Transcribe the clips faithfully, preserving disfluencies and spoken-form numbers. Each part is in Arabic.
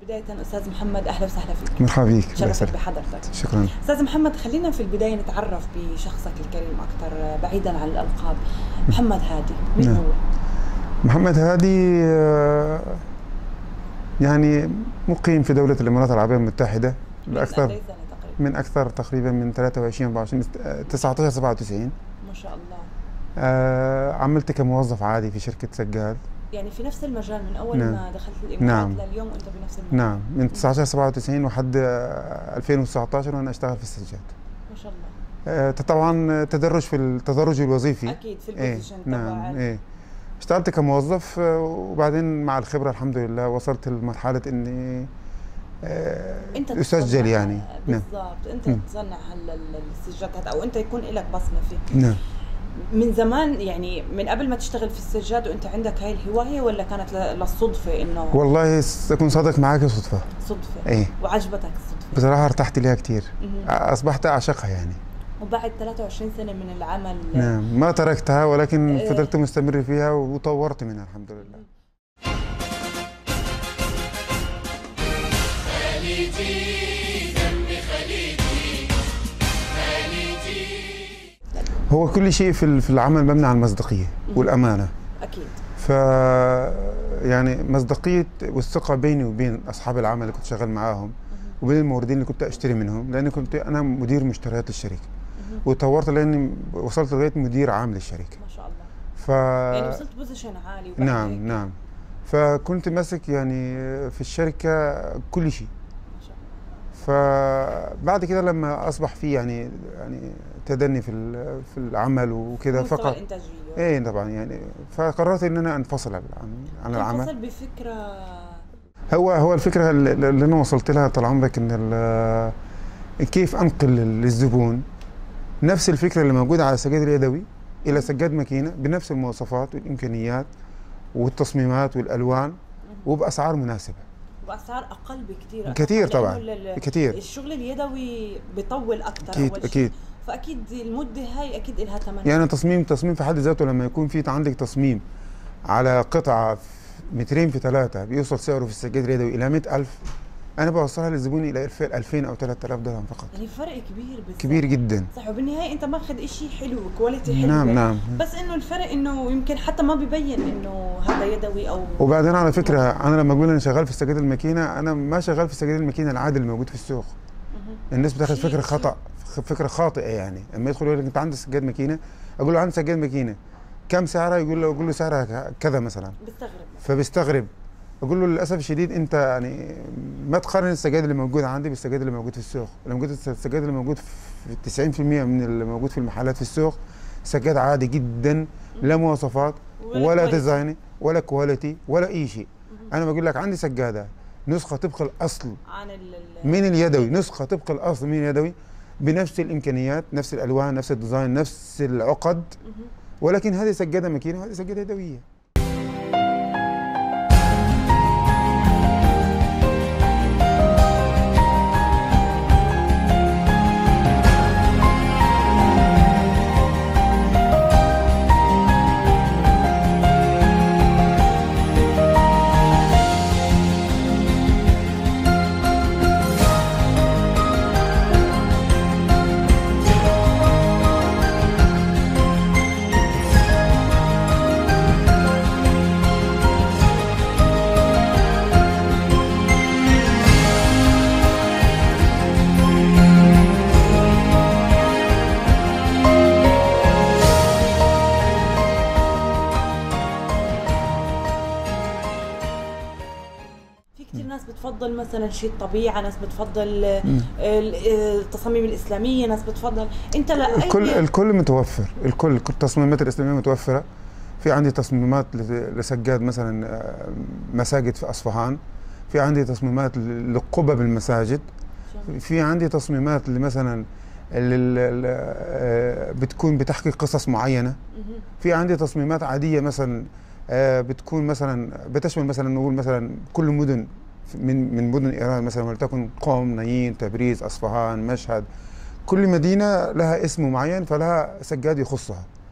بداية أستاذ محمد أهلا وسهلا فيك. مرحبا بك. شرفت بحضرتك. شكرا. أستاذ محمد خلينا في البداية نتعرف بشخصك الكريم أكثر بعيدا عن الألقاب. محمد هادي مين نعم. هو؟ محمد هادي يعني مقيم في دولة الإمارات العربية المتحدة لأكثر من أكثر تقريبا من ثلاثة وعشرين أربعة وعشرين تسعة عشر سبعة وتسعين. ما شاء الله. آه عملت كموظف عادي في شركة سجاد. يعني في نفس المجال من أول نعم. ما دخلت الإمارات نعم. لليوم أنت بنفس المجال؟ نعم من تسعة عشر سبعة وتسعين وحد ألفين وتسعة عشر وأنا أشتغل في السجاد. ما شاء الله. آه طبعا تدرج في التدرج الوظيفي. أكيد في البوزيشن إيه. نعم. إيه. اشتغلت كموظف وبعدين مع الخبرة الحمد لله وصلت لمرحلة إني آه انت اسجل يعني. بالضبط. انت م. تصنع السجادات او انت يكون لك بصمه فيه. نعم. من زمان يعني من قبل ما تشتغل في السجاد وانت عندك هاي الهوايه ولا كانت للصدفه انه؟ والله اكون صادق معك صدفه. صدفه. ايه. وعجبتك الصدفه؟ بصراحه ارتحت ليها كثير. اصبحت اعشقها يعني. وبعد ثلاثة وعشرين سنه من العمل نعم ما تركتها ولكن اه فضلت مستمر فيها وطورت منها الحمد لله. هو كل شيء في في العمل مبني على المصداقيه والامانه. اكيد. ف يعني مصداقيه والثقه بيني وبين اصحاب العمل اللي كنت شغال معاهم وبين الموردين اللي كنت اشتري منهم، لاني كنت انا مدير مشتريات للشركه. وطورت لاني وصلت لغايه مدير عام للشركه. ما شاء الله. ف يعني وصلت بوزيشن عالي. نعم هيك. نعم. فكنت ماسك يعني في الشركه كل شيء. ما شاء الله. فبعد كده لما اصبح في يعني يعني تدني في في العمل وكده فقط. الانتاجيه. ايه طبعا يعني فقررت ان انا انفصل عن عن العمل. انفصل بفكره. هو هو الفكره اللي انا وصلت لها طال عمرك ان كيف انقل للزبون نفس الفكره اللي موجوده على السجاد اليدوي الى سجاد ماكينه بنفس المواصفات والامكانيات والتصميمات والالوان وباسعار مناسبه. واسعار اقل بكثير. كثير طبعا. كثير. الشغل اليدوي بيطول اكثر. اكيد اول اكيد. فاكيد المده هاي اكيد لها ثمن. يعني تصميم تصميم في حد ذاته لما يكون في عندك تصميم على قطعه مترين في ثلاثه بيوصل سعره في السجاد اليدوي الى مئة ألف، انا بوصلها للزبون الى ألفين او ثلاثة آلاف درهم فقط. يعني فرق كبير بالسعر. كبير جدا. صح. وبالنهايه انت ماخذ شيء حلو كواليتي حلوه. نعم نعم. بس انه الفرق انه يمكن حتى ما ببين انه هذا يدوي او. وبعدين على فكره انا لما اقول انا شغال في السجاد الماكينه انا ما شغال في السجاد الماكينه العادي اللي موجود في السوق. الناس بتاخذ فكره خطا فكره خاطئه يعني. اما يدخل يقول لك انت عندك سجاد ماكينه اقول له عندي سجاد ماكينه كم سعرها؟ يقول له اقول له سعرها كذا مثلا. بيستغرب. فبيستغرب. اقول له للاسف الشديد انت يعني ما تقارن السجاد اللي موجود عندي بالسجاد اللي موجود في السوق. اللي موجود السجاد اللي موجود في تسعين بالمئة من اللي موجود في المحلات في السوق سجاد عادي جدا لا مواصفات ولا ديزاين ولا كواليتي ولا اي شيء. انا بقول لك عندي سجاده نسخه طبق الاصل عن من اليدوي، نسخه طبق الاصل من اليدوي بنفس الامكانيات نفس الالوان نفس الديزاين نفس العقد، ولكن هذه سجاده ماكينه وهذه سجاده يدويه. بتفضل مثلا شيء الطبيعه، ناس بتفضل التصاميم الاسلاميه، ناس بتفضل انت لا الكل الكل متوفر. الكل التصميمات الاسلاميه متوفره. في عندي تصميمات لسجاد مثلا مساجد في اصفهان، في عندي تصميمات لقبب المساجد، في عندي تصميمات مثلا بتكون بتحكي قصص معينه، في عندي تصميمات عاديه مثلا بتكون مثلا بتشمل مثلا نقول مثلا كل مدن من من مدن ايران مثلا ولتكن قم، نايين، تبريز، اصفهان، مشهد، كل مدينه لها اسم معين فلها سجاد يخصها.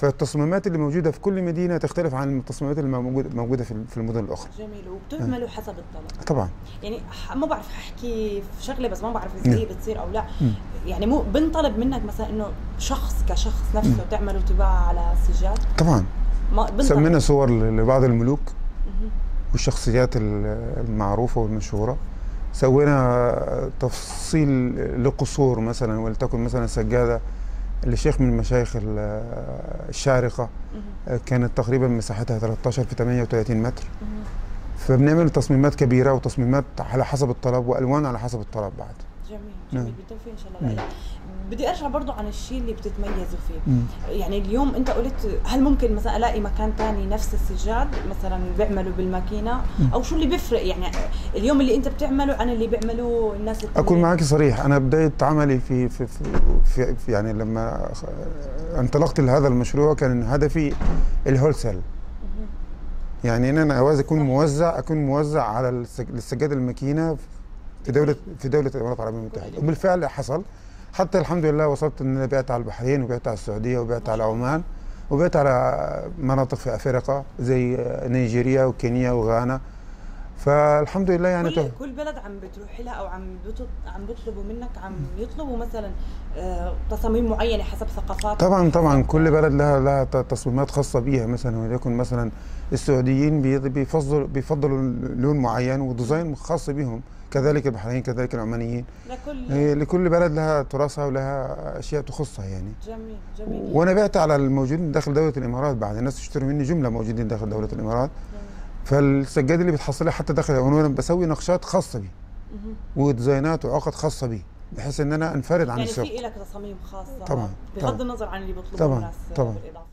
فالتصميمات اللي موجوده في كل مدينه تختلف عن التصميمات اللي موجوده موجوده في في المدن الاخرى. جميل. وبتعملوا حسب الطلب طبعا. يعني ما بعرف احكي في شغله بس ما بعرف اذا هي بتصير او لا. م. يعني مو بنطلب منك مثلا انه شخص كشخص نفسه م. تعملوا طباعه على السجاد؟ طبعا. سمينا صور لبعض الملوك والشخصيات المعروفه والمشهوره. سوينا تفصيل لقصور مثلا، ولتكن مثلا سجاده لشيخ من المشايخ الشارقه كانت تقريبا مساحتها ثلاثة عشر في ثمانية وثلاثين متر. فبنعمل تصميمات كبيره وتصميمات على حسب الطلب والوان على حسب الطلب بعد. جميل جميل. بالتوفيق ان شاء الله. لا بدي ارجع برضو عن الشيء اللي بتتميزوا فيه. مم. يعني اليوم انت قلت هل ممكن مثلا الاقي مكان ثاني نفس السجاد مثلا بيعملوا بالماكينه او شو اللي بيفرق يعني اليوم اللي انت بتعمله عن اللي بيعملوه الناس التانيين؟ اكون معك صريح، انا بدايه عملي في في, في, في يعني لما انطلقت لهذا المشروع كان هدفي الهول سيل. يعني ان انا عاوز اكون موزع اكون موزع على السجاد الماكينه في دوله في دوله الامارات العربيه المتحده، وبالفعل حصل. حتى الحمد لله وصلت ان انا بعت على البحرين وبعت على السعوديه وبعت على عمان وبعت على مناطق في افريقيا زي نيجيريا وكينيا وغانا. فالحمد لله يعني كل, كل بلد عم بتروح لها او عم عم بيطلبوا منك عم يطلبوا مثلا تصاميم معينه حسب ثقافات. طبعا طبعا كل بلد لها لها تصميمات خاصه بيها. مثلا وليكن مثلا السعوديين بيفضلوا بيفضلوا لون معين وديزاين خاص بهم، كذلك البحرين كذلك العمانيين. لكل لكل بلد لها تراثها ولها اشياء تخصها يعني. جميل جميل. وانا بعت على الموجودين داخل دوله الامارات، بعد الناس تشتري مني جمله موجودين داخل دوله الامارات. جميل. فالسجاد اللي بتحصلها حتى داخل وانا بسوي نقشات خاصه بي وديزاينات وعقد خاصه بي بحيث ان انا انفرد عن يعني السوق. يعني في لك تصاميم خاصه طبعا بغض طبعا. النظر عن اللي بيطلبوه طبعا الناس طبعا. بالاضافه.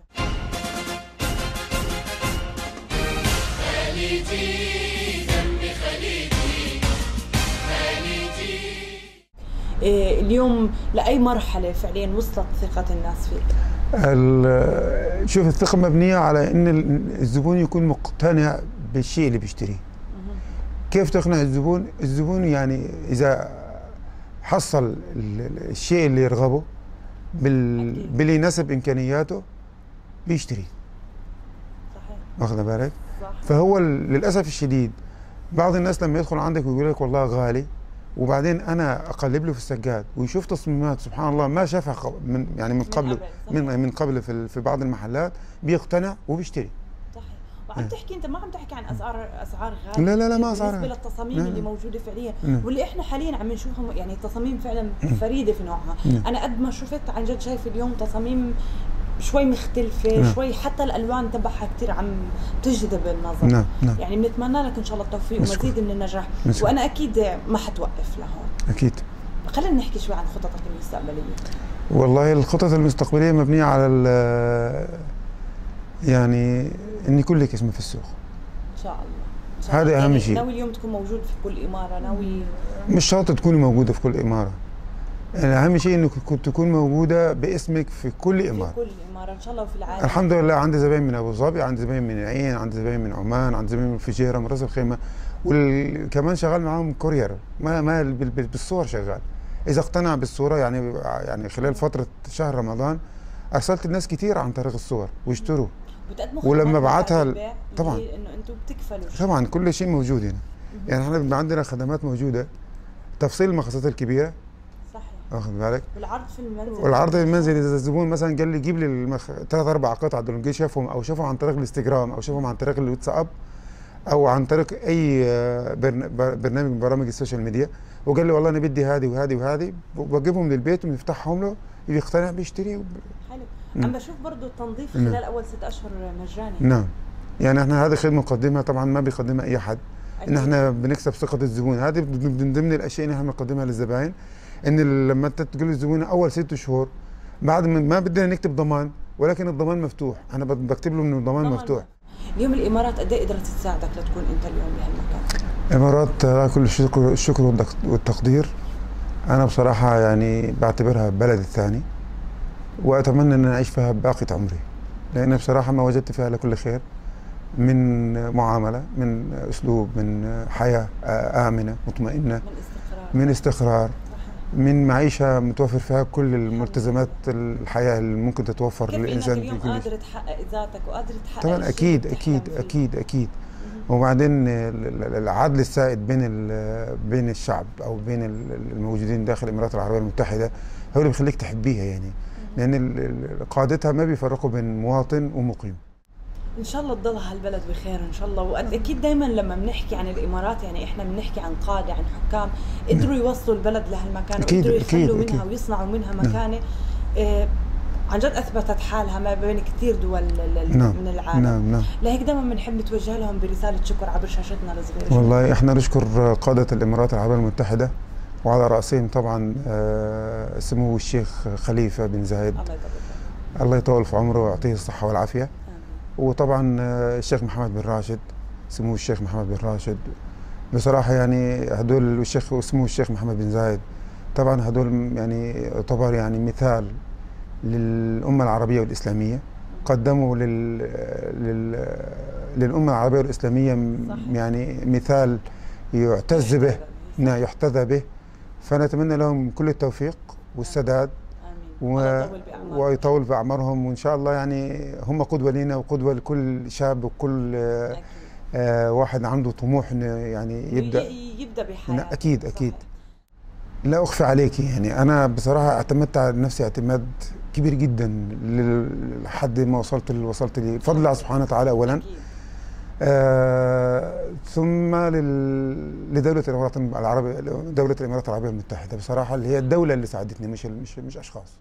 اليوم لأي مرحلة فعليا وصلت ثقة الناس فيك؟ شوف الثقة مبنية على إن الزبون يكون مقتنع بالشيء اللي بيشتريه. كيف تقنع الزبون؟ الزبون يعني إذا حصل الشيء اللي يرغبه بال... باللي يناسب إمكانياته بيشتري. صحيح. واخد بالك؟ صح. فهو للأسف الشديد بعض الناس لما يدخل عندك ويقول لك والله غالي، وبعدين انا اقلب له في السجاد ويشوف تصميمات سبحان الله ما شافها من يعني من قبل من من قبل في في بعض المحلات، بيقتنع وبيشتري. صحيح. وعم تحكي انت ما عم تحكي عن اسعار اسعار غاليه. لا لا لا ما اسعار بالنسبه للتصاميم لا. اللي موجوده فعليا لا. واللي احنا حاليا عم نشوفها يعني تصاميم فعلا فريده في نوعها. لا. انا قد ما شفت عن جد شايف اليوم تصاميم شوي مختلفة. نعم. شوي حتى الألوان تبعها كثير عم تجذب النظر. نعم. نعم. يعني بنتمنى لك إن شاء الله التوفيق ومزيد من النجاح. مسكو. وأنا أكيد ما حتوقف لهون. أكيد. خلينا نحكي شوي عن خططك المستقبلية. والله الخطط المستقبلية مبنية على يعني إن يكون لك اسم في السوق. إن شاء الله. هذا أهم شيء. ناوي اليوم تكون موجود في كل إمارة؟ ناوي مش شرط تكوني موجودة في كل إمارة. يعني اهم شيء انك تكون موجوده باسمك في كل اماره. في كل اماره ان شاء الله وفي العالم. الحمد لله عندي زباين من ابو ظبي، عندي زباين من العين، عندي زباين من عمان، عندي زباين من الفجيره، من راس الخيمه، وكمان شغال معاهم كورير ما ما بالصور شغال. اذا اقتنع بالصوره يعني يعني خلال فتره شهر رمضان ارسلت الناس كثير عن طريق الصور واشتروا. ولما بعتها طبعا انه انتم بتكفلوا طبعا كل شيء موجود هنا. يعني احنا عندنا خدمات موجوده، تفصيل المخصصات الكبيره. واخد بالك؟ والعرض في المنزل. والعرض في المنزل اذا الزبون مثلا قال لي جيب لي المخ... ثلاث اربع قطع دول جه شافهم او شافهم عن طريق الانستغرام او شافهم عن طريق الواتساب او عن طريق اي برن... برنامج من برامج السوشيال ميديا وقال لي والله انا بدي هذه وهذه وهذه، بجيبهم للبيت وبيفتحهم له بيقتنع بيشتري وب... حلو. عم بشوف برضه التنظيف خلال نعم. اول ست اشهر مجاني. نعم. يعني احنا هذه خدمه نقدمها طبعا ما بيقدمها اي حد. ان احنا بنكسب ثقه الزبون، هذه من ضمن الاشياء اللي احنا بنقدمها للزباين. ان لما انت تقول للزبون اول ست شهور بعد ما بدنا نكتب ضمان، ولكن الضمان مفتوح، انا بكتب له انه الضمان مفتوح. اليوم الامارات قد ايه قدرت تساعدك لتكون انت اليوم بهالمكان؟ الامارات كل الشكر الشكر والتقدير. انا بصراحه يعني بعتبرها بلدي الثاني واتمنى ان اعيش فيها باقي عمري، لان بصراحه ما وجدت فيها لكل خير من معامله، من اسلوب، من حياه امنه مطمئنه، من استقرار من استقرار من معيشه متوفر فيها كل الملتزمات الحياه اللي ممكن تتوفر كيف للانسان انك اليوم في كل قادر تحقق ذاتك وقادر تحقق طبعا الشيء اكيد اللي اكيد بتحلم فيه. اكيد اكيد وبعدين العدل السائد بين بين الشعب او بين الموجودين داخل الامارات العربيه المتحده هو اللي بيخليك تحبيها يعني، لان قادتها ما بيفرقوا بين مواطن ومقيم. ان شاء الله تضل هالبلد بخير ان شاء الله. واكيد دائما لما بنحكي عن الامارات يعني احنا بنحكي عن قاده، عن حكام قدروا يوصلوا البلد لهالمكان وقدروا يخلوا منها أكيد. ويصنعوا منها مكانه آه عن جد اثبتت حالها ما بين كثير دول نعم. من العالم. نعم نعم. لهيك دائما بنحب نتوجه لهم برساله شكر عبر شاشتنا الصغيره. والله احنا نشكر قاده الامارات العربيه المتحده وعلى راسهم طبعا آه سمو الشيخ خليفه بن زايد، الله يطول الله يطول في عمره ويعطيه الصحه والعافيه. وطبعا الشيخ محمد بن راشد، سمو الشيخ محمد بن راشد، بصراحه يعني هدول والشيخ وسمو الشيخ محمد بن زايد طبعا هدول يعني يعتبر يعني مثال للامه العربيه والاسلاميه، قدموا لل, لل... للامه العربيه والاسلاميه يعني مثال يعتز به يحتذى به، فنتمنى لهم كل التوفيق والسداد و... ويطول باعمارهم، وان شاء الله يعني هم قدوه لنا وقدوه لكل شاب وكل آه واحد عنده طموح انه يعني يبدا يبدا بحياته. اكيد اكيد. لا اخفي عليك يعني انا بصراحه اعتمدت على نفسي اعتماد كبير جدا لحد ما وصلت اللي وصلت ليه بفضل الله سبحانه وتعالى اولا، آه ثم لل... لدوله الامارات العربيه دوله الامارات العربيه المتحده بصراحه اللي هي الدوله اللي ساعدتني مش مش مش اشخاص.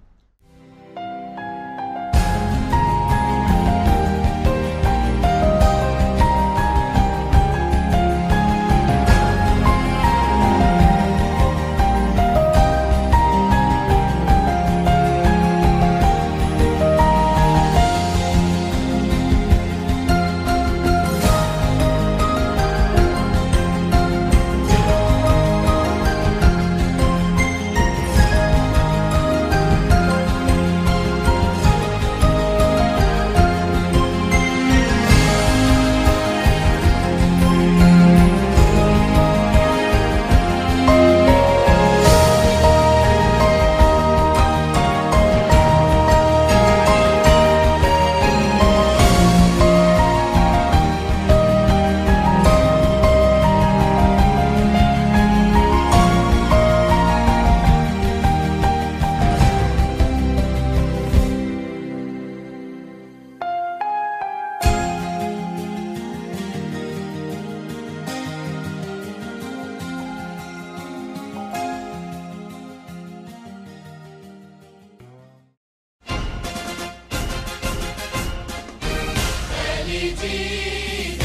خليجي